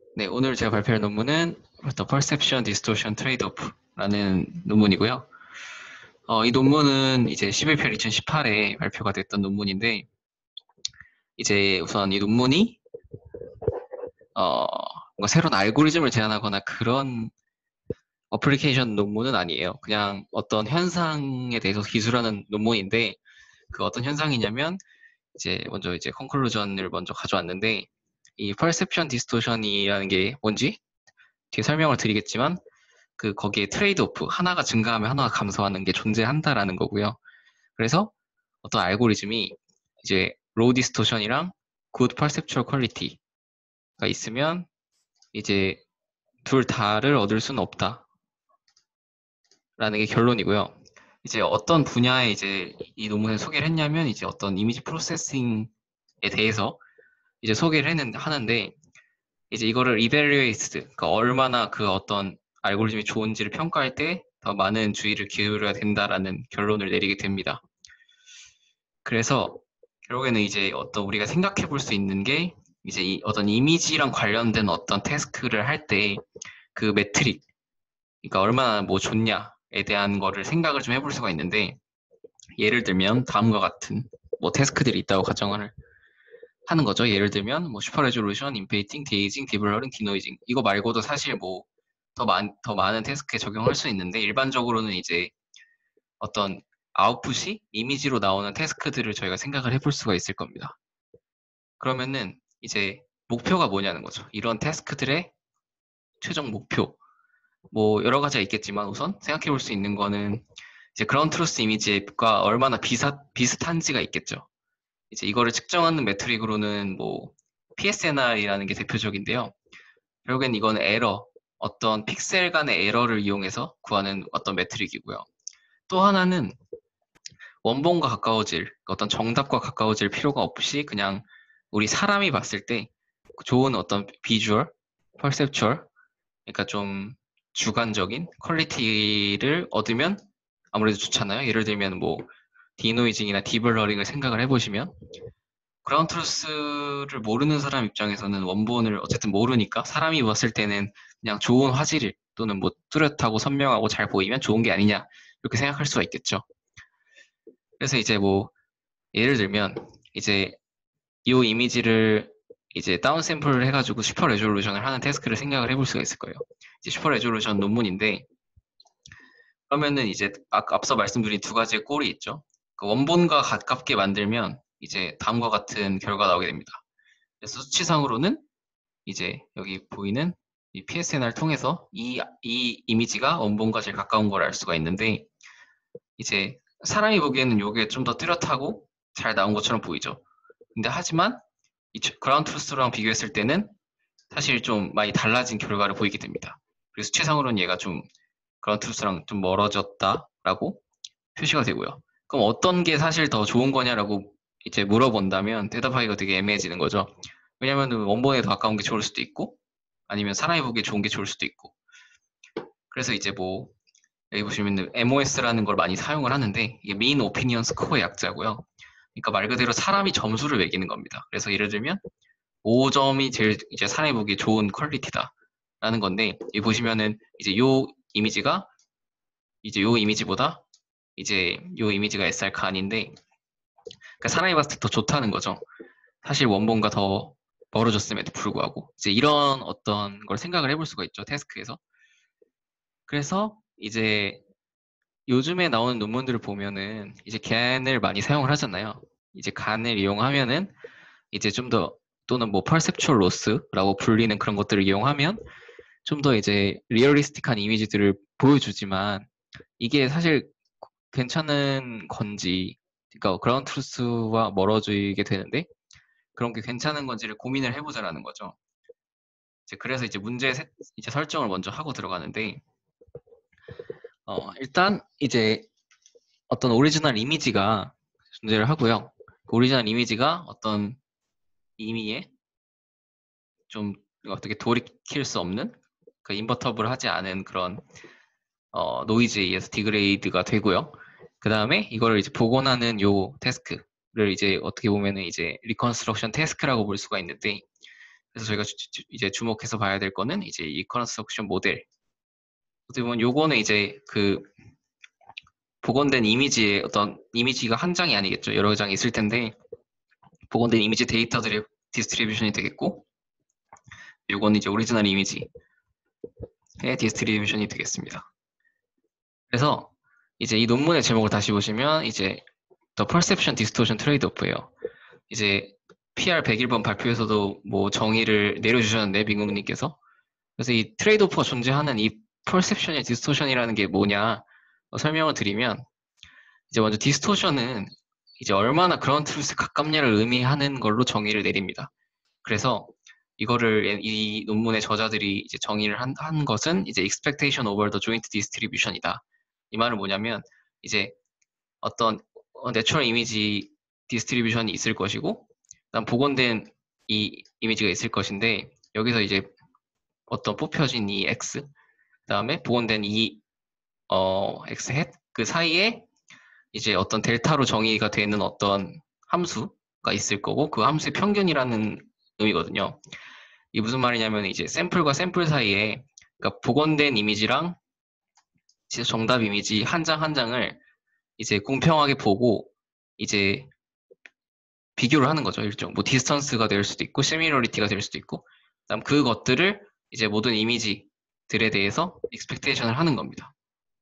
네, 오늘 제가 발표할 논문은 The Perception Distortion Trade-off라는 논문이고요. 이 논문은 이제 11편 2018에 발표가 됐던 논문인데, 이제 우선 이 논문이 뭔가 새로운 알고리즘을 제안하거나 그런 어플리케이션 논문은 아니에요. 그냥 어떤 현상에 대해서 기술하는 논문인데, 그 어떤 현상이냐면 이제 먼저 이제 컨클루전을 먼저 가져왔는데, 이 Perception Distortion이라는 게 뭔지 뒤에 설명을 드리겠지만, 거기에 트레이드 오프, 하나가 증가하면 하나가 감소하는 게 존재한다라는 거고요. 그래서 어떤 알고리즘이 이제 로우 디스토션이랑 굿 퍼셉추얼 퀄리티가 있으면 이제 둘 다를 얻을 수는 없다라는 게 결론이고요. 이제 어떤 분야에 이제 이 논문을 소개를 했냐면 이제 어떤 이미지 프로세싱에 대해서 이제 소개를 하는데 이제 이거를 evaluate, 그러니까 얼마나 그 어떤 알고리즘이 좋은지를 평가할 때 더 많은 주의를 기울여야 된다라는 결론을 내리게 됩니다. 그래서 결국에는 이제 어떤 우리가 생각해 볼 수 있는 게 이제 어떤 이미지랑 관련된 어떤 태스크를 할 때 그 매트릭, 그러니까 얼마나 뭐 좋냐에 대한 거를 생각을 좀 해볼 수가 있는데, 예를 들면 다음과 같은 뭐 태스크들이 있다고 가정을 하는 거죠. 예를 들면 뭐 슈퍼 레졸루션, 인페이팅, 데이징, 디블러링, 디노이징, 이거 말고도 사실 뭐 더 많은 태스크에 적용할 수 있는데, 일반적으로는 이제 어떤 아웃풋이 이미지로 나오는 태스크들을 저희가 생각을 해볼 수가 있을 겁니다. 그러면은 이제 목표가 뭐냐는 거죠. 이런 태스크들의 최종 목표. 뭐 여러 가지가 있겠지만 우선 생각해 볼 수 있는 거는 이제 그라운드 트루스 이미지가 얼마나 비슷한지가 있겠죠. 이제 이거를 측정하는 매트릭으로는 뭐 PSNR이라는 게 대표적인데요. 결국엔 이건 어떤 픽셀 간의 에러를 이용해서 구하는 어떤 매트릭이고요. 또 하나는 원본과 가까워질, 어떤 정답과 가까워질 필요가 없이 그냥 우리 사람이 봤을 때 좋은 어떤 비주얼, 퍼셉추얼, 그러니까 좀 주관적인 퀄리티를 얻으면 아무래도 좋잖아요. 예를 들면 뭐 디노이징이나 디블러링을 생각을 해보시면 그라운드 트루스를 모르는 사람 입장에서는 원본을 어쨌든 모르니까 사람이 봤을 때는 그냥 좋은 화질 또는 뭐 뚜렷하고 선명하고 잘 보이면 좋은 게 아니냐 이렇게 생각할 수가 있겠죠. 그래서 이제 뭐 예를 들면 이제 이 이미지를 이제 다운 샘플을 해가지고 슈퍼 레졸루션을 하는 태스크를 생각을 해볼 수가 있을 거예요. 이제 슈퍼 레졸루션 논문인데 그러면은 이제 앞서 말씀드린 두 가지의 꼴이 있죠. 그 원본과 가깝게 만들면 이제 다음과 같은 결과가 나오게 됩니다. 그래서 수치상으로는 이제 여기 보이는 이 PSNR 통해서 이 이미지가 원본과 제일 가까운 걸 알 수가 있는데 이제 사람이 보기에는 이게 좀 더 뚜렷하고 잘 나온 것처럼 보이죠. 근데 하지만 이 그라운드 트루스랑 비교했을 때는 사실 좀 많이 달라진 결과를 보이게 됩니다. 그래서 수치상으로는 얘가 좀 그라운드 트루스랑 좀 멀어졌다라고 표시가 되고요. 그럼 어떤 게 사실 더 좋은 거냐라고 이제 물어본다면 대답하기가 되게 애매해지는 거죠. 왜냐면 원본에 더 가까운 게 좋을 수도 있고 아니면 사람이 보기에 좋은 게 좋을 수도 있고. 그래서 이제 뭐 여기 보시면 MOS라는 걸 많이 사용을 하는데 이게 메인 오피니언 스코어의 약자고요. 그러니까 말 그대로 사람이 점수를 매기는 겁니다. 그래서 예를 들면 5점이 제일 이제 사람이 보기에 좋은 퀄리티다라는 건데 여기 보시면은 이제 요 이미지가 이제 요 이미지보다 이제 요 이미지가 SR 칸인데 그러니까 사람이 봤을 때 더 좋다는 거죠. 사실 원본과 더 멀어졌음에도 불구하고 이제 이런 어떤 걸 생각을 해볼 수가 있죠. 태스크에서. 그래서 이제 요즘에 나오는 논문들을 보면은 이제 간을 많이 사용을 하잖아요. 이제 간을 이용하면은 이제 좀 더 또는 뭐 퍼셉추얼 로스라고 불리는 그런 것들을 이용하면 좀 더 이제 리얼리스틱한 이미지들을 보여주지만 이게 사실 괜찮은 건지 그러니까 그라운드 트루스와 멀어지게 되는데 그런 게 괜찮은 건지를 고민을 해보자라는 거죠. 그래서 이제 이제 설정을 먼저 하고 들어가는데 일단 이제 어떤 오리지널 이미지가 존재를 하고요. 그 오리지널 이미지가 어떤 의미에 좀 어떻게 돌이킬 수 없는 그 인버터블 하지 않은 그런 노이즈에 의해서 디그레이드가 되고요. 그 다음에 이거를 이제 복원하는 요 태스크를 이제 어떻게 보면은 이제 리컨스트럭션 태스크라고 볼 수가 있는데 그래서 저희가 이제 주목해서 봐야 될 거는 이제 이 컨스트럭션 모델. 어떻게 보면 요거는 이제 그 복원된 이미지의 어떤 이미지가 한 장이 아니겠죠. 여러 장이 있을 텐데 복원된 이미지 데이터들의 디스트리뷰션이 되겠고, 요거는 이제 오리지널 이미지의 디스트리뷰션이 되겠습니다. 그래서 이제 이 논문의 제목을 다시 보시면 이제 The Perception Distortion Trade-off예요. 이제 PR 101번 발표에서도 뭐 정의를 내려주셨는데 민국님께서, 그래서 이 트레이드오프가 존재하는 이 퍼셉션의 디스토션이라는 게 뭐냐 설명을 드리면, 이제 먼저 디스토션은 이제 얼마나 그라운드 트루스에 가깝냐를 의미하는 걸로 정의를 내립니다. 그래서 이거를 이 논문의 저자들이 이제 정의를 한 것은 이제 expectation over the joint distribution이다. 이 말은 뭐냐면 이제 어떤 내추럴 이미지 디스트리뷰션이 있을 것이고, 그다음 복원된 이 이미지가 있을 것인데, 여기서 이제 어떤 뽑혀진 이 x, 그다음에 복원된 이 x 햇, 그 사이에 이제 어떤 델타로 정의가 되는 어떤 함수가 있을 거고, 그 함수의 평균이라는 의미거든요. 이게 무슨 말이냐면 이제 샘플과 샘플 사이에, 그러니까 복원된 이미지랑 정답 이미지 한 장 한 장을 이제 공평하게 보고 이제 비교를 하는 거죠. 일종 뭐 디스턴스가 될 수도 있고 시미러리티가 될 수도 있고, 그다음 그것들을 이제 모든 이미지들에 대해서 익스펙테이션을 하는 겁니다.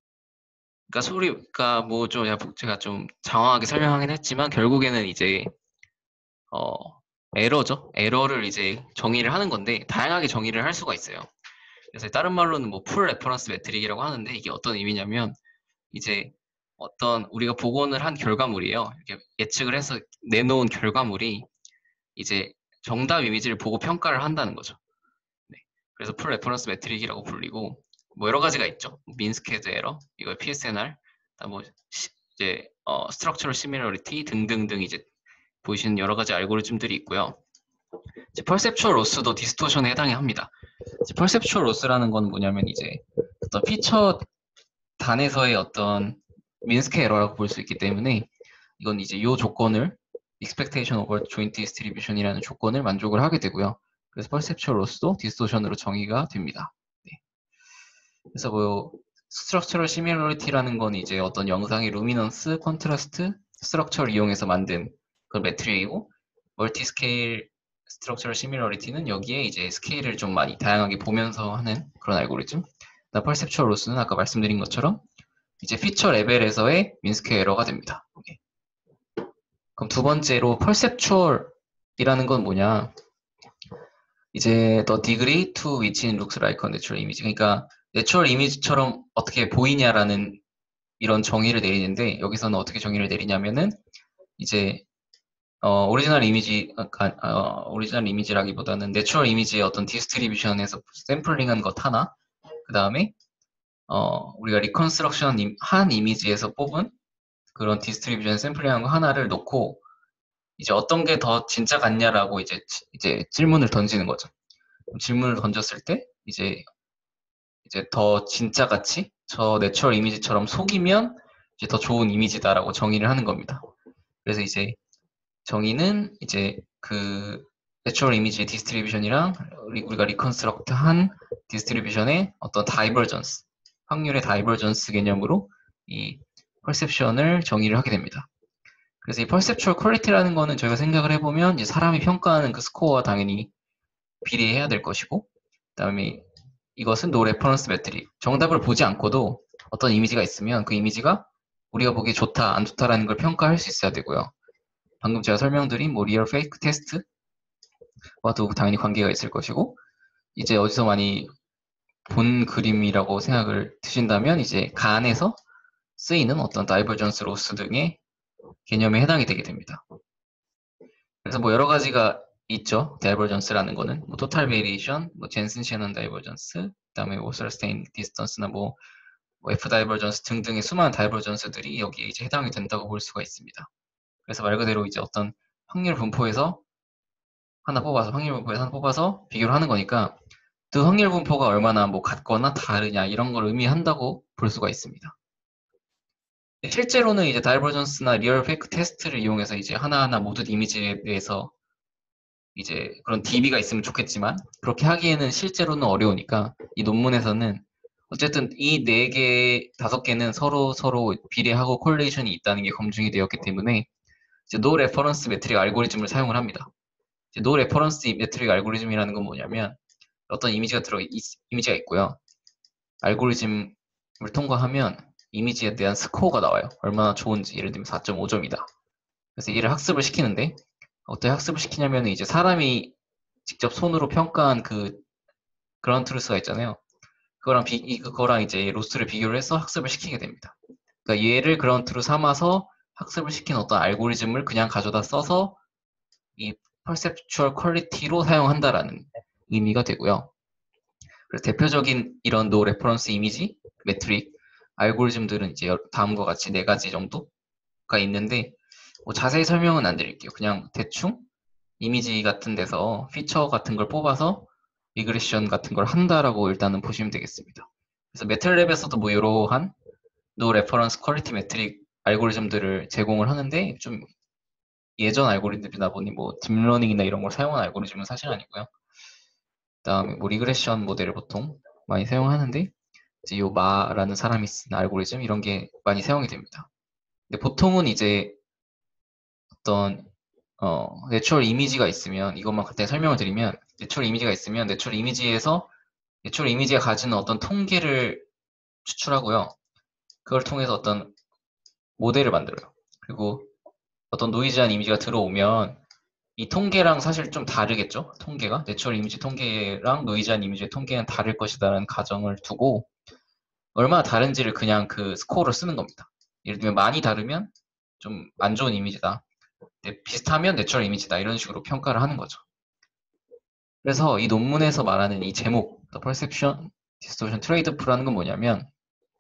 그러니까 뭐 좀 제가 좀 장황하게 설명하긴 했지만 결국에는 이제 에러죠. 에러를 이제 정의를 하는 건데 다양하게 정의를 할 수가 있어요. 그래서 다른 말로는 뭐 풀 레퍼런스 매트릭이라고 하는데, 이게 어떤 의미냐면 이제 어떤 우리가 복원을 한 결과물이에요. 이렇게 예측을 해서 내놓은 결과물이 이제 정답 이미지를 보고 평가를 한다는 거죠. 네. 그래서 풀 레퍼런스 매트릭이라고 불리고, 뭐 여러 가지가 있죠. 민스케드 에러, 이거 PSNR, 뭐 이제 스트럭처럴 시밀러리티 등등등 이제 보이시는 여러 가지 알고리즘들이 있고요. 이제 퍼셉추얼 로스도 디스토션에 해당이 합니다. 퍼셉추얼 로스라는 건 뭐냐면 이제 어떤 피처 단에서의 어떤 민스케 에러라고 볼 수 있기 때문에, 이건 이제 이 조건을 expectation over joint distribution이라는 조건을 만족을 하게 되고요. 그래서 perceptual loss도 디스토션으로 정의가 됩니다. 네. 그래서 뭐 structural similarity라는 건 이제 어떤 영상의 루미넌스, 컨트라스트, 스트럭처를 이용해서 만든 그런 매트릭이고, 멀티스케일 structural similarity는 여기에 이제 스케일을 좀 많이 다양하게 보면서 하는 그런 알고리즘. perceptual loss는 아까 말씀드린 것처럼 이제 피처 레벨에서의 민스케 에러가 됩니다. 네. 그럼 두 번째로 perceptual이라는 건 뭐냐? 이제 the degree to which it looks like a natural image. 그러니까 내추럴 이미지처럼 어떻게 보이냐라는 이런 정의를 내리는데, 여기서는 어떻게 정의를 내리냐면은 이제 오리지널 이미지, 오리지널 이미지라기보다는 내추럴 이미지의 어떤 디스트리뷰션에서 샘플링한 것 하나, 그 다음에 우리가 리컨스트럭션 한 이미지에서 뽑은 그런 디스트리뷰션 샘플링한 거 하나를 놓고 이제 어떤 게 더 진짜 같냐라고 이제 질문을 던지는 거죠. 질문을 던졌을 때 이제 더 진짜 같이 저 내추럴 이미지처럼 속이면 이제 더 좋은 이미지다라고 정의를 하는 겁니다. 그래서 이제 정의는 이제 그 내추럴 이미지 디스트리뷰션이랑 우리가 리컨스트럭트한 디스트리뷰션의 어떤 다이버전스, 확률의 다이버전스 개념으로 이 퍼셉션을 정의를 하게 됩니다. 그래서 이 perceptual quality라는 거는 저희가 생각을 해보면 이제 사람이 평가하는 그 스코어와 당연히 비례해야 될 것이고, 그다음에 이것은 no reference metric, 정답을 보지 않고도 어떤 이미지가 있으면 그 이미지가 우리가 보기에 좋다, 안 좋다라는 걸 평가할 수 있어야 되고요. 방금 제가 설명드린 뭐 리얼 페이크 테스트와도 당연히 관계가 있을 것이고, 이제 어디서 많이 본 그림이라고 생각을 드신다면 이제 간에서 쓰이는 어떤 다이버전스 로스 등의 개념에 해당이 되게 됩니다. 그래서 뭐 여러 가지가 있죠. 다이버전스라는 거는 뭐 토탈 베리에이션, 뭐 젠슨 셰넌 다이버전스, 그다음에 뭐 서스테인 디스턴스나 뭐 F 다이버전스 등등의 수많은 다이버전스들이 여기에 이제 해당이 된다고 볼 수가 있습니다. 그래서 말 그대로 이제 어떤 확률 분포에서 하나 뽑아서 비교를 하는 거니까 그 확률 분포가 얼마나 뭐 같거나 다르냐 이런 걸 의미한다고 볼 수가 있습니다. 실제로는 이제 다이버전스나 리얼 페이크 테스트를 이용해서 이제 하나하나 모든 이미지에 대해서 이제 그런 DB가 있으면 좋겠지만 그렇게 하기에는 실제로는 어려우니까 이 논문에서는 어쨌든 이 4개, 5개는 서로 비례하고 콜레이션이 있다는 게 검증이 되었기 때문에 이제 노 레퍼런스 매트릭 알고리즘을 사용을 합니다. 이제 노 레퍼런스 매트릭 알고리즘이라는 건 뭐냐면 어떤 이미지가 있고요. 알고리즘을 통과하면 이미지에 대한 스코어가 나와요. 얼마나 좋은지. 예를 들면 4.5점이다. 그래서 얘를 학습을 시키는데 어떻게 학습을 시키냐면 이제 사람이 직접 손으로 평가한 그 그라운드 트루스가 있잖아요. 그거랑 이제 로스트를 비교를 해서 학습을 시키게 됩니다. 그러니까 얘를 그라운드 트루 삼아서 학습을 시킨 어떤 알고리즘을 그냥 가져다 써서 이 perceptual quality로 사용한다라는 의미가 되고요. 그래서 대표적인 이런 노 레퍼런스 이미지 매트릭 알고리즘들은 이제 다음과 같이 4가지 정도가 있는데 뭐 자세히 설명은 안 드릴게요. 그냥 대충 이미지 같은 데서 피처 같은 걸 뽑아서 리그레션 같은 걸 한다라고 일단은 보시면 되겠습니다. 그래서 매틀랩에서도 뭐 이러한 노 레퍼런스 퀄리티 매트릭 알고리즘들을 제공을 하는데 좀 예전 알고리즘이다 보니 뭐 딥러닝이나 이런 걸 사용한 알고리즘은 사실 아니고요. 그다음에 뭐 리그레션 모델을 보통 많이 사용하는데 이제 요 마라는 사람이 쓴 알고리즘 이런 게 많이 사용이 됩니다. 근데 보통은 이제 어떤 내추럴 이미지가 있으면 이것만 간단히 설명을 드리면 내추럴 이미지가 있으면 내추럴 이미지가 가지는 어떤 통계를 추출하고요. 그걸 통해서 어떤 모델을 만들어요. 그리고 어떤 노이즈한 이미지가 들어오면 이 통계랑 사실 좀 다르겠죠? 통계가 내추럴 이미지 통계랑 노이즈한 이미지의 통계는 다를 것이다라는 가정을 두고 얼마나 다른지를 그냥 그 스코어를 쓰는 겁니다. 예를 들면 많이 다르면 좀 안 좋은 이미지다. 비슷하면 내추럴 이미지다. 이런 식으로 평가를 하는 거죠. 그래서 이 논문에서 말하는 이 제목, The Perception Distortion Trade-off라는 건 뭐냐면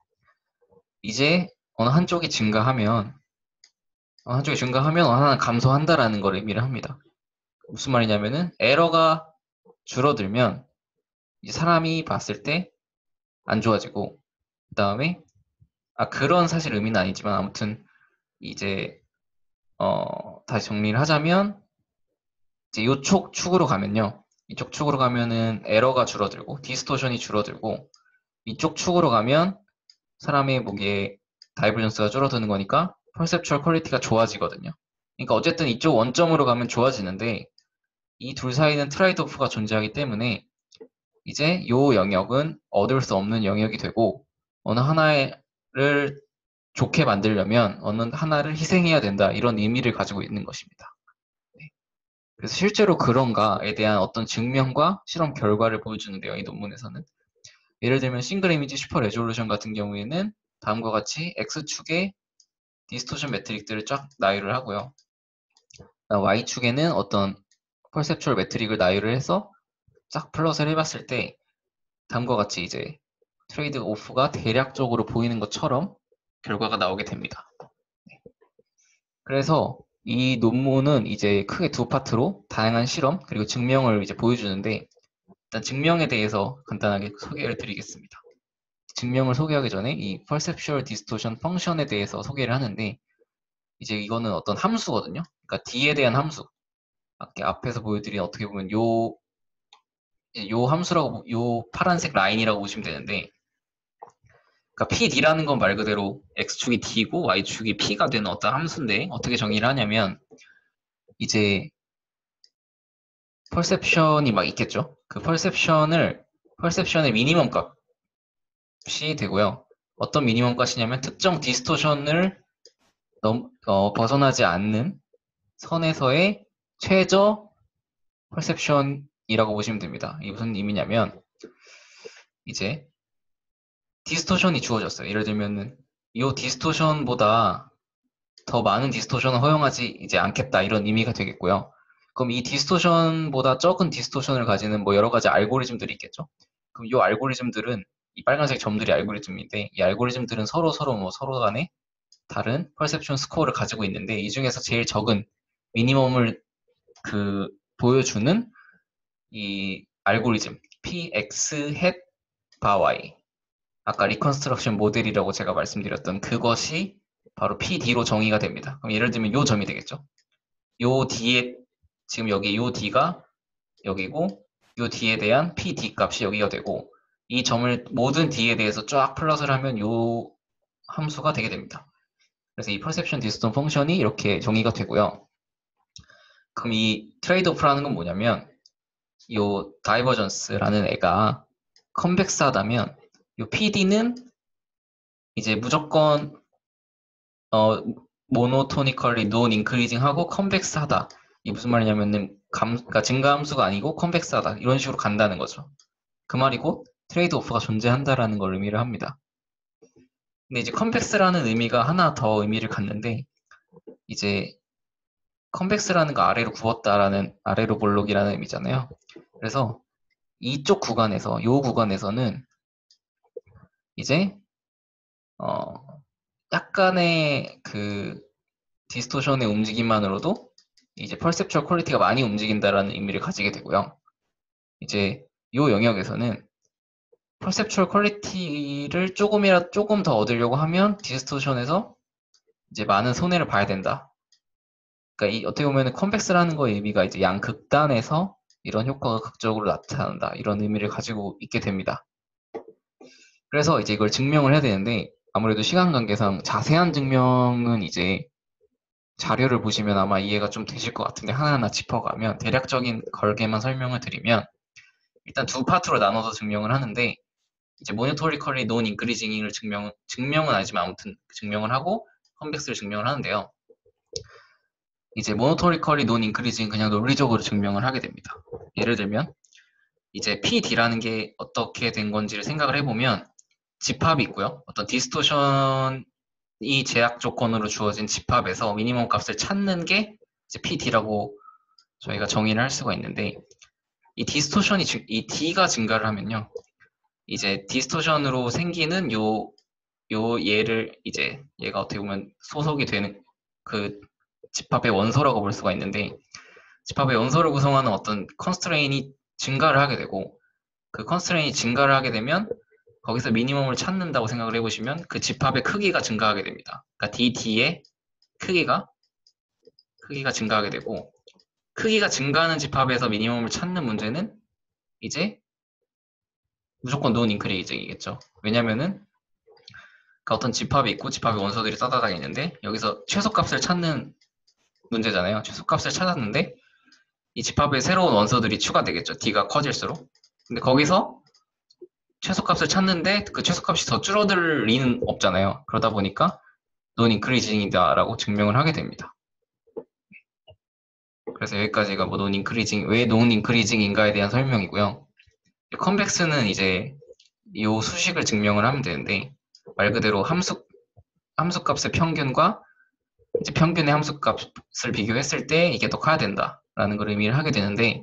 이제 어느 한쪽이 증가하면 어느 하나는 감소한다라는 걸 의미를 합니다. 무슨 말이냐면은 에러가 줄어들면 이제 사람이 봤을 때 안 좋아지고 그 다음에 그런 사실 의미는 아니지만 아무튼 이제 다시 정리를 하자면 이제 이쪽 축으로 가면요. 이쪽 축으로 가면은 에러가 줄어들고 디스토션이 줄어들고 이쪽 축으로 가면 사람의 보기에 다이버전스가 줄어드는 거니까 퍼셉추얼 퀄리티가 좋아지거든요. 그러니까 어쨌든 이쪽 원점으로 가면 좋아지는데 이 둘 사이는 트레이드 오프가 존재하기 때문에 이제 이 영역은 얻을 수 없는 영역이 되고 어느 하나를 좋게 만들려면 어느 하나를 희생해야 된다 이런 의미를 가지고 있는 것입니다. 네. 그래서 실제로 그런가에 대한 어떤 증명과 실험 결과를 보여주는데요. 이 논문에서는 예를 들면 싱글 이미지 슈퍼 레졸루션 같은 경우에는 다음과 같이 X축에 디스토션 매트릭들을 쫙 나열을 하고요. Y축에는 어떤 퍼셉추얼 매트릭을 나열을 해서 싹 플롯을 해봤을 때 다음과 같이 이제 트레이드 오프가 대략적으로 보이는 것처럼 결과가 나오게 됩니다. 그래서 이 논문은 이제 크게 두 파트로 다양한 실험 그리고 증명을 이제 보여주는데 일단 증명에 대해서 간단하게 소개를 드리겠습니다. 증명을 소개하기 전에 이 perceptual distortion 펑션에 대해서 소개를 하는데 이제 이거는 어떤 함수거든요. 그러니까 D에 대한 함수. 앞에서 보여드린 어떻게 보면 요 함수라고 요 파란색 라인이라고 보시면 되는데 그러니까 PD라는 건 말 그대로 X축이 D고 Y축이 P가 되는 어떤 함수인데 어떻게 정의를 하냐면 이제 퍼셉션이 막 있겠죠. 그 퍼셉션의 미니멈 값이 되고요. 어떤 미니멈 값이냐면 특정 디스토션을 벗어나지 않는 선에서의 최저 퍼셉션이라고 보시면 됩니다. 이게 무슨 의미냐면 이제 디스토션이 주어졌어요. 예를 들면은 이 디스토션보다 더 많은 디스토션을 허용하지 이제 않겠다 이런 의미가 되겠고요. 그럼 이 디스토션보다 적은 디스토션을 가지는 뭐 여러 가지 알고리즘들이 있겠죠. 그럼 이 알고리즘들은 이 빨간색 점들이 알고리즘인데 이 알고리즘들은 서로 간에 다른 퍼셉션 스코어를 가지고 있는데 이 중에서 제일 적은 미니멈을 보여주는 이 알고리즘 px hat by 아까 리컨스트럭션 모델이라고 제가 말씀드렸던 그것이 바로 PD로 정의가 됩니다. 그럼 예를 들면 요 점이 되겠죠. 요 D에 지금 여기 요 D가 여기고 요 d에 대한 pd 값이 여기가 되고 이 점을 모든 d에 대해서 쫙 플러스를 하면 요 함수가 되게 됩니다. 그래서 이 perception distance 펑션이 이렇게 정의가 되고요. 그럼 이 트레이드오프라는 건 뭐냐면 요 다이버전스라는 애가 컨벡스하다면 요 PD는 이제 무조건 모노토니컬리 논 인크리징 하고 컨벡스하다. 이게 무슨 말이냐면은 그러니까 증가 함수가 아니고 컨벡스하다. 이런 식으로 간다는 거죠. 그 말이 곧 트레이드오프가 존재한다라는 걸 의미를 합니다. 근데 이제 컨벡스라는 의미가 하나 더 의미를 갖는데 이제 컨벡스라는 거 아래로 굽었다라는 아래로 볼록이라는 의미잖아요. 그래서 이쪽 구간에서 요 구간에서는 이제 약간의 그 디스토션의 움직임만으로도 이제 퍼셉추얼 퀄리티가 많이 움직인다라는 의미를 가지게 되고요. 이제 요 영역에서는 퍼셉추얼 퀄리티를 조금 더 얻으려고 하면 디스토션에서 이제 많은 손해를 봐야 된다. 그러니까 이 어떻게 보면 컨벡스라는 거의 의미가 이제 양극단에서 이런 효과가 극적으로 나타난다. 이런 의미를 가지고 있게 됩니다. 그래서 이제 이걸 증명을 해야 되는데 아무래도 시간 관계상 자세한 증명은 이제 자료를 보시면 아마 이해가 좀 되실 것 같은데 하나하나 짚어가면 대략적인 걸개만 설명을 드리면 일단 두 파트로 나눠서 증명을 하는데 이제 모니토리컬리 논 인크리징을 증명은 아니지만 아무튼 증명을 하고 컨벡스를 증명을 하는데요. 이제 모노토리컬리 논 인크리징 그냥 논리적으로 증명을 하게 됩니다. 예를 들면 이제 PD라는 게 어떻게 된 건지를 생각을 해보면 집합이 있고요. 어떤 디스토션이 제약 조건으로 주어진 집합에서 미니멈 값을 찾는 게 이제 PD라고 저희가 정의를 할 수가 있는데 이 디스토션이 이 D가 증가를 하면요. 이제 디스토션으로 생기는 요 얘를 이제 얘가 어떻게 보면 소속이 되는 그 집합의 원소라고 볼 수가 있는데 집합의 원소를 구성하는 어떤 컨스트레인이 증가를 하게 되고 그 컨스트레인이 증가를 하게 되면 거기서 미니멈을 찾는다고 생각을 해보시면 그 집합의 크기가 증가하게 됩니다. 그러니까 DD의 크기가 증가하게 되고 크기가 증가하는 집합에서 미니멈을 찾는 문제는 이제 무조건 논 인크리징이겠죠. 왜냐면은 그 어떤 집합이 있고 집합의 원소들이 따다닥 있는데 여기서 최소값을 찾는 문제잖아요. 최소값을 찾았는데 이 집합에 새로운 원소들이 추가되겠죠. D가 커질수록. 근데 거기서 최소값을 찾는데 그 최소값이 더 줄어들 리는 없잖아요. 그러다 보니까 논 인크리징이다라고 증명을 하게 됩니다. 그래서 여기까지가 뭐 논 인크리징, 왜 논 인크리징인가에 대한 설명이고요. 컨벡스는 이제 이 수식을 증명을 하면 되는데 말 그대로 함수값의 평균과 이제 평균의 함수값을 비교했을 때 이게 더 커야 된다라는 걸 의미를 하게 되는데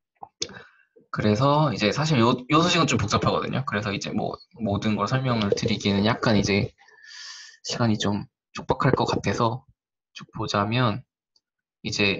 그래서 이제 사실 요 수식은 좀 복잡하거든요. 그래서 이제 뭐 모든 걸 설명을 드리기는 약간 이제 시간이 좀 촉박할 것 같아서 쭉 보자면 이제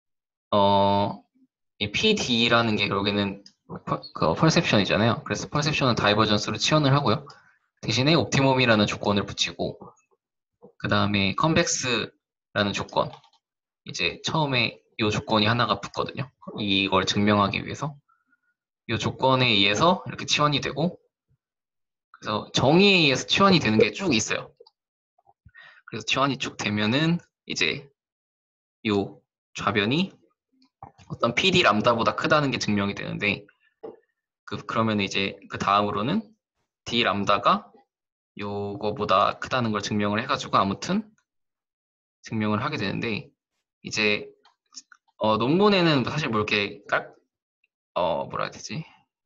이 PD라는 게 결국에는 그 퍼셉션이잖아요. 그래서 퍼셉션은 다이버전스로 치환을 하고요. 대신에 옵티멈이라는 조건을 붙이고 그 다음에 컨벡스라는 조건 이제 처음에 이 조건이 하나가 붙거든요. 이걸 증명하기 위해서 이 조건에 의해서 이렇게 치환이 되고 그래서 정의에 의해서 치환이 되는 게 쭉 있어요. 그래서 치환이 쭉 되면은 이제 이 좌변이 어떤 PD 람다보다 크다는 게 증명이 되는데 그러면 이제 그 다음으로는 D 람다가 요거보다 크다는 걸 증명을 해가지고 아무튼 증명을 하게 되는데 이제 논문에는 사실 뭐 이렇게 뭐라 해야 되지?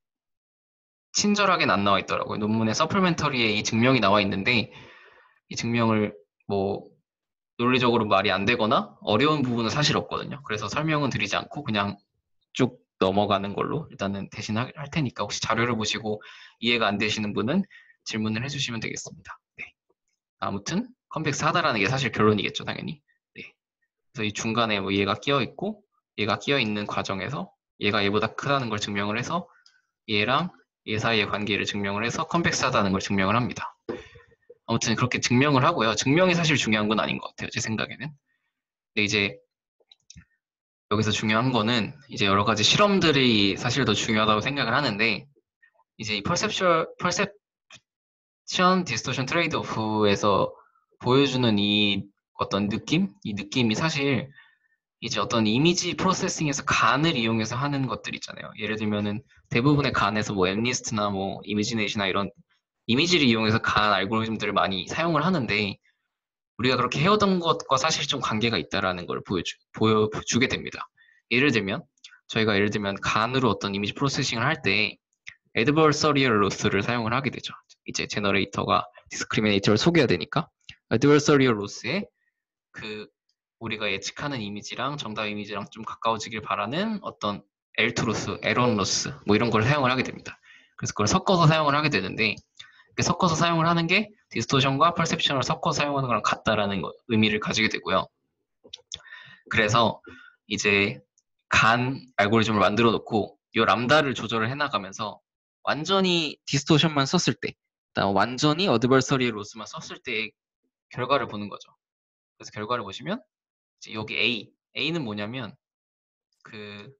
친절하게는 안 나와 있더라고요. 논문에 서플멘터리에 이 증명이 나와 있는데 이 증명을 뭐 논리적으로 말이 안 되거나 어려운 부분은 사실 없거든요. 그래서 설명은 드리지 않고 그냥 쭉 넘어가는 걸로 일단은 대신 할 테니까 혹시 자료를 보시고 이해가 안 되시는 분은 질문을 해주시면 되겠습니다. 네. 아무튼 컨벡스 하다라는 게 사실 결론이겠죠, 당연히. 네. 그래서 이 중간에 뭐 얘가 끼어 있고 얘가 끼어 있는 과정에서 얘가 얘보다 크다는 걸 증명을 해서 얘랑 얘 사이의 관계를 증명을 해서 컨벡스하다는 걸 증명을 합니다. 아무튼 그렇게 증명을 하고요. 증명이 사실 중요한 건 아닌 것 같아요. 제 생각에는. 근데 이제 여기서 중요한 거는 이제 여러 가지 실험들이 사실 더 중요하다고 생각을 하는데 이제 이 퍼셉션 디스토션 트레이드 오프에서 보여주는 이 어떤 느낌? 이 느낌이 사실 이제 어떤 이미지 프로세싱에서 간을 이용해서 하는 것들 있잖아요. 예를 들면은 대부분의 간에서 뭐 엠리스트나 뭐 이미지네이션이나 이런 이미지를 이용해서 간 알고리즘들을 많이 사용을 하는데 우리가 그렇게 해오던 것과 사실 좀 관계가 있다라는 걸 보여주게 됩니다. 예를 들면 간으로 어떤 이미지 프로세싱을 할 때 adversarial loss를 사용을 하게 되죠. 이제 제너레이터가 디스크리미네이터를 속여야 되니까 adversarial loss에 그 우리가 예측하는 이미지랑 정답 이미지랑 좀 가까워지길 바라는 어떤 엘투로스, 에런 로스 뭐 이런 걸 사용을 하게 됩니다. 그래서 그걸 섞어서 사용을 하게 되는데 섞어서 사용을 하는 게 디스토션과 퍼셉션을 섞어서 사용하는 거랑 같다라는 의미를 가지게 되고요. 그래서 이제 간 알고리즘을 만들어 놓고 이 람다를 조절을 해나가면서 완전히 디스토션만 썼을 때, 완전히 어드버서리 로스만 썼을 때의 결과를 보는 거죠. 그래서 결과를 보시면 이제 여기 A는 뭐냐면 그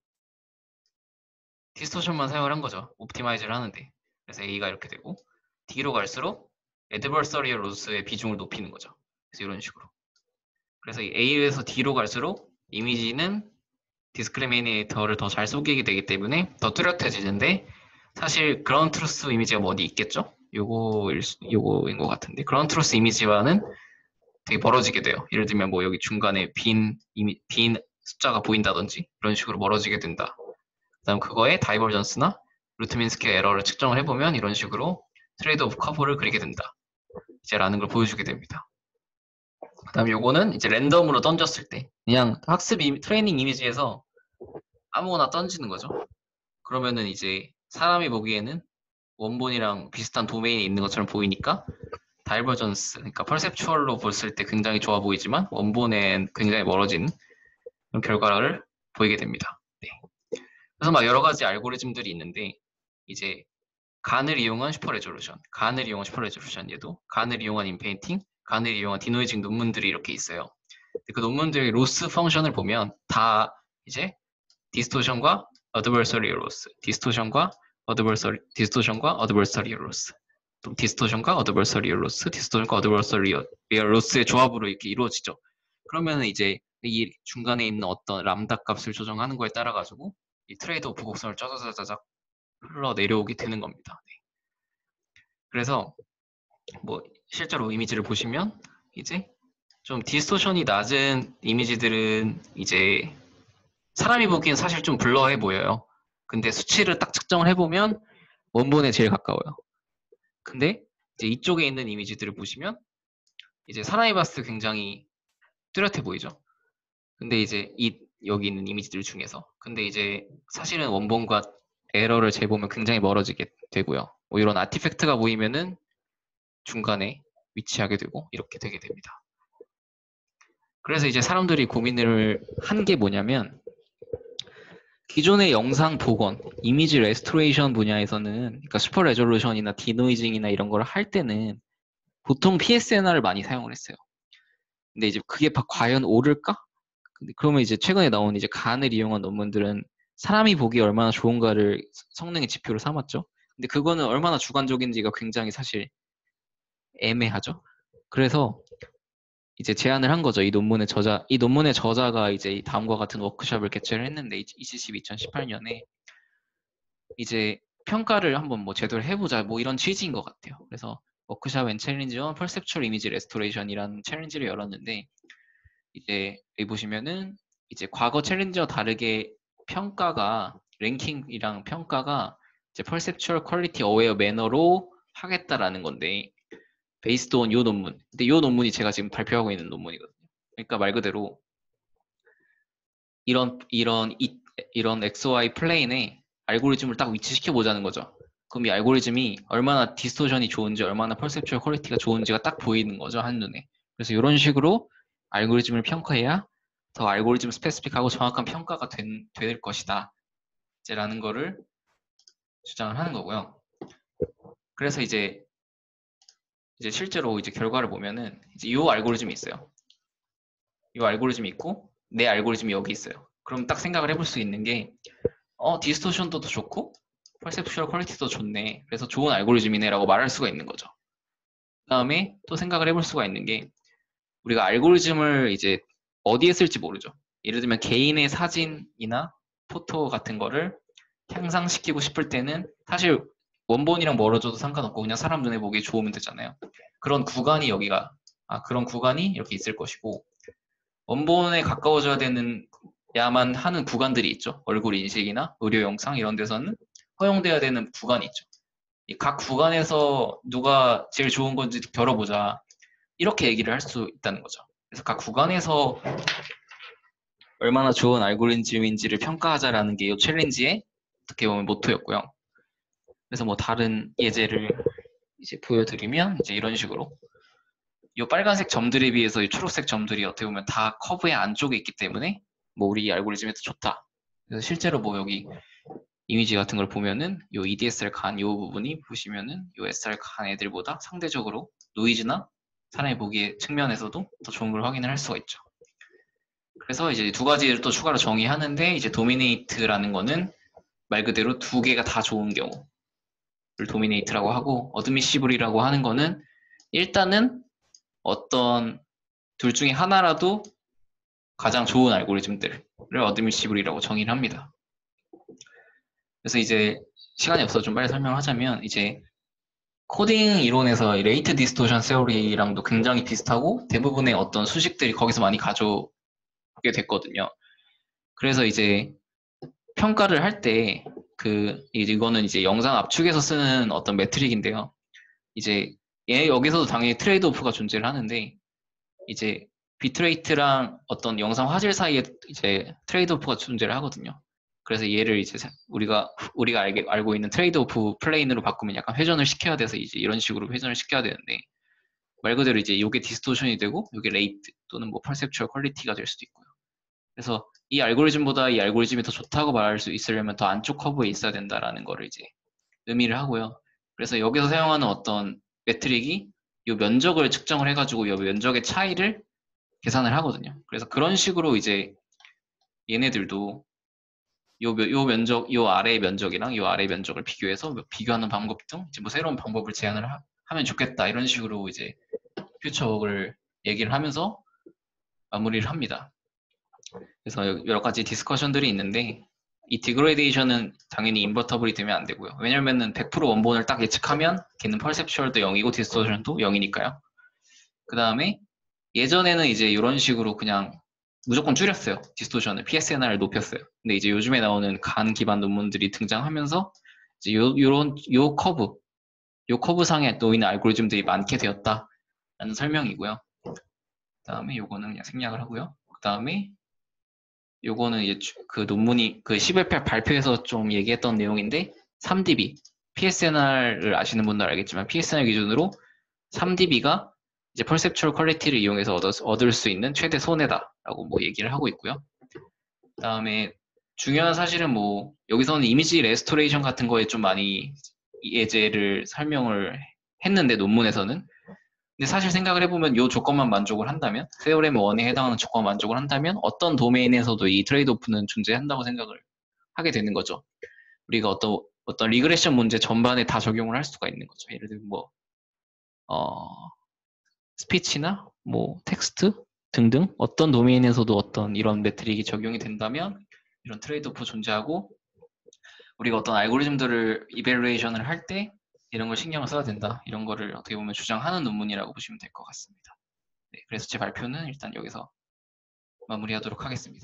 디스토션만 사용을 한 거죠. 옵티마이즈를 하는데. 그래서 A가 이렇게 되고 D로 갈수록 adversarial loss의 비중을 높이는 거죠. 그래서 이런 식으로. 그래서 A에서 D로 갈수록 이미지는 디스크리미네이터를 더 잘 속이게 되기 때문에 더 뚜렷해지는데 사실 그라운드 트루스 이미지가 뭐 어디 있겠죠? 요거인 것 같은데 그라운드 트루스 이미지와는 되게 멀어지게 돼요. 예를 들면 뭐 여기 중간에 빈 숫자가 보인다든지 이런 식으로 멀어지게 된다. 그다음 그거에 다이버전스나 루트민스키 에러를 측정을 해보면 이런 식으로 트레이드 오프 커브를 그리게 된다. 이제 라는 걸 보여주게 됩니다. 그다음 요거는 이제 랜덤으로 던졌을 때 그냥 트레이닝 이미지에서 아무거나 던지는 거죠. 그러면은 이제 사람이 보기에는 원본이랑 비슷한 도메인에 있는 것처럼 보이니까 다이버전스, 그러니까 퍼셉추얼로 봤을 때 굉장히 좋아 보이지만 원본엔 굉장히 멀어진 그런 결과를 보이게 됩니다. 네. 그래서 막 여러 가지 알고리즘들이 있는데 이제 간을 이용한 슈퍼 레졸루션 얘도 간을 이용한 인페인팅, 간을 이용한 디노이징 논문들이 이렇게 있어요. 그 논문들의 로스 펑션을 보면 다 이제 디스토션과 어드버서리 로스, 디스토션과 어드버서리 로스, 또 디스토션과 어드버서리 로스, 디스토션과 어드버서리 로스의 조합으로 이렇게 이루어지죠. 그러면 이제 이 중간에 있는 어떤 람다 값을 조정하는 거에 따라 가지고 이 트레이드 오프 곡선을 짜자자자작 흘러 내려오게 되는 겁니다. 네. 그래서 뭐 실제로 이미지를 보시면 이제 좀 디스토션이 낮은 이미지들은 이제 사람이 보기엔 사실 좀 블러해 보여요. 근데 수치를 딱 측정을 해보면 원본에 제일 가까워요. 근데 이제 이쪽에 있는 이미지들을 보시면 이제 사람이 봤을 때 굉장히 뚜렷해 보이죠. 근데 이제 여기 있는 이미지들 중에서 근데 이제 사실은 원본과 에러를 재보면 굉장히 멀어지게 되고요. 뭐 이런 아티팩트가 보이면은 중간에 위치하게 되고 이렇게 되게 됩니다. 그래서 이제 사람들이 고민을 한 게 뭐냐면 기존의 영상 복원, 이미지 레스토레이션 분야에서는 그러니까 슈퍼 레졸루션이나 디노이징이나 이런 걸 할 때는 보통 PSNR을 많이 사용을 했어요. 근데 이제 그게 과연 옳을까? 그러면 이제 최근에 나온 이제 간을 이용한 논문들은 사람이 보기에 얼마나 좋은가를 성능의 지표로 삼았죠. 근데 그거는 얼마나 주관적인지가 굉장히 사실 애매하죠. 그래서 이제 제안을 한 거죠. 이 논문의 저자가 이제 다음과 같은 워크숍을 개최를 했는데 2018년에 이제 평가를 한번 뭐 제대로 해보자 뭐 이런 취지인 것 같아요. 그래서 워크숍 앤 챌린지 온 퍼셉추얼 이미지 레스토레이션이라는 챌린지를 열었는데 이제 여기 보시면은 이제 과거 챌린지와 다르게 랭킹이랑 평가가 이제 퍼셉추얼 퀄리티 어웨어 매너로 하겠다라는 건데 베이스드 온 요 논문. 근데 요 논문이 제가 지금 발표하고 있는 논문이거든요. 그러니까 말 그대로 이런 XY 플레인에 알고리즘을 딱 위치시켜 보자는 거죠. 그럼 이 알고리즘이 얼마나 디스토션이 좋은지 얼마나 퍼셉추얼 퀄리티가 좋은지가 딱 보이는 거죠, 한눈에. 그래서 이런 식으로 알고리즘을 평가해야 더 알고리즘 스페시픽하고 정확한 평가가 될 것이다. 라는 거를 주장을 하는 거고요. 그래서 이제 실제로 이제 결과를 보면은 이제 이 알고리즘이 있어요. 이 알고리즘이 있고 내 알고리즘이 여기 있어요. 그럼 딱 생각을 해볼 수 있는 게 디스토션도 좋고 퍼셉추얼 퀄리티도 좋네. 그래서 좋은 알고리즘이네라고 말할 수가 있는 거죠. 그 다음에 또 생각을 해볼 수가 있는 게 우리가 알고리즘을 이제 어디에 쓸지 모르죠. 예를 들면 개인의 사진이나 포토 같은 거를 향상시키고 싶을 때는 사실 원본이랑 멀어져도 상관없고 그냥 사람 눈에 보기에 좋으면 되잖아요. 그런 구간이 그런 구간이 이렇게 있을 것이고 원본에 가까워져야 되는 야만 하는 구간들이 있죠. 얼굴 인식이나 의료 영상 이런 데서는 허용돼야 되는 구간이 있죠. 각 구간에서 누가 제일 좋은 건지 겨뤄보자. 이렇게 얘기를 할 수 있다는 거죠. 그래서 각 구간에서 얼마나 좋은 알고리즘인지를 평가하자라는 게 이 챌린지의 어떻게 보면 모토였고요. 그래서 뭐 다른 예제를 이제 보여드리면 이제 이런 식으로 이 빨간색 점들에 비해서 이 초록색 점들이 어떻게 보면 다 커브의 안쪽에 있기 때문에 뭐 우리 알고리즘이 더 좋다. 그래서 실제로 뭐 여기 이미지 같은 걸 보면은 요 EDSR 간 요 부분이 보시면은 요 SR 간 애들보다 상대적으로 노이즈나 사람이 보기에 측면에서도 더 좋은 걸 확인을 할 수가 있죠. 그래서 이제 두 가지를 또 추가로 정의하는데 이제 도미네이트라는 거는 말 그대로 두 개가 다 좋은 경우를 도미네이트라고 하고 어드미시블이라고 하는 거는 일단은 어떤 둘 중에 하나라도 가장 좋은 알고리즘들을 어드미시블이라고 정의를 합니다. 그래서 이제 시간이 없어서 좀 빨리 설명하자면 이제 코딩 이론에서 레이트 디스토션 세오리랑도 굉장히 비슷하고 대부분의 어떤 수식들이 거기서 많이 가져오게 됐거든요. 그래서 이제 평가를 할 때 이거는 이제 영상 압축에서 쓰는 어떤 매트릭인데요. 이제 여기서도 당연히 트레이드 오프가 존재를 하는데 이제 비트레이트랑 어떤 영상 화질 사이에 이제 트레이드 오프가 존재를 하거든요. 그래서 얘를 이제 우리가 알고 있는 트레이드 오프 플레인으로 바꾸면 약간 회전을 시켜야 돼서 이제 이런 식으로 회전을 시켜야 되는데 말 그대로 이제 이게 디스토션이 되고 이게 레이트 또는 뭐 퍼셉추얼 퀄리티가 될 수도 있고요. 그래서 이 알고리즘보다 이 알고리즘이 더 좋다고 말할 수 있으려면 더 안쪽 커브에 있어야 된다라는 거를 이제 의미를 하고요. 그래서 여기서 사용하는 어떤 매트릭이 이 면적을 측정을 해가지고 이 면적의 차이를 계산을 하거든요. 그래서 그런 식으로 이제 얘네들도 요 면적, 요 아래의 면적이랑 요 아래의 면적을 비교해서 비교하는 방법 등 이제 뭐 새로운 방법을 제안을 하면 좋겠다 이런 식으로 이제 퓨처웍을 얘기를 하면서 마무리를 합니다. 그래서 여러 가지 디스커션들이 있는데 이 디그레이데이션은 당연히 인버터블이 되면 안 되고요. 왜냐면은 100% 원본을 딱 예측하면 걔는 퍼셉추얼도 0이고 디스토션도 0이니까요. 그 다음에 예전에는 이제 이런 식으로 그냥 무조건 줄였어요. 디스토션을 PSNR을 높였어요. 근데 이제 요즘에 나오는 간 기반 논문들이 등장하면서 이제 요 커브 상에 놓이는 알고리즘들이 많게 되었다라는 설명이고요. 그 다음에 요거는 그냥 생략을 하고요. 그 다음에 요거는 이제 그 논문이 그 11편 발표에서 좀 얘기했던 내용인데 3dB PSNR을 아시는 분들 알겠지만 PSNR 기준으로 3dB가 이제 퍼셉추얼 퀄리티를 이용해서 얻을 수 있는 최대 손해다라고 뭐 얘기를 하고 있고요. 그 다음에 중요한 사실은 뭐 여기서는 이미지 레스토레이션 같은 거에 좀 많이 예제를 설명을 했는데 논문에서는 근데 사실 생각을 해보면 이 조건만 만족을 한다면 세오렘 1에 해당하는 조건 만족을 한다면 어떤 도메인에서도 이 트레이드 오프는 존재한다고 생각을 하게 되는 거죠. 우리가 어떤 리그레션 문제 전반에 다 적용을 할 수가 있는 거죠. 예를 들면 뭐 스피치나 뭐 텍스트 등등 어떤 도메인에서도 어떤 이런 매트릭이 적용이 된다면 이런 트레이드 오프 존재하고 우리가 어떤 알고리즘들을 이벨루에이션을 할 때 이런 걸 신경을 써야 된다. 이런 거를 어떻게 보면 주장하는 논문이라고 보시면 될 것 같습니다. 네, 그래서 제 발표는 일단 여기서 마무리하도록 하겠습니다.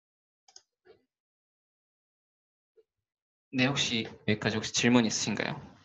네, 혹시 여기까지 질문 있으신가요?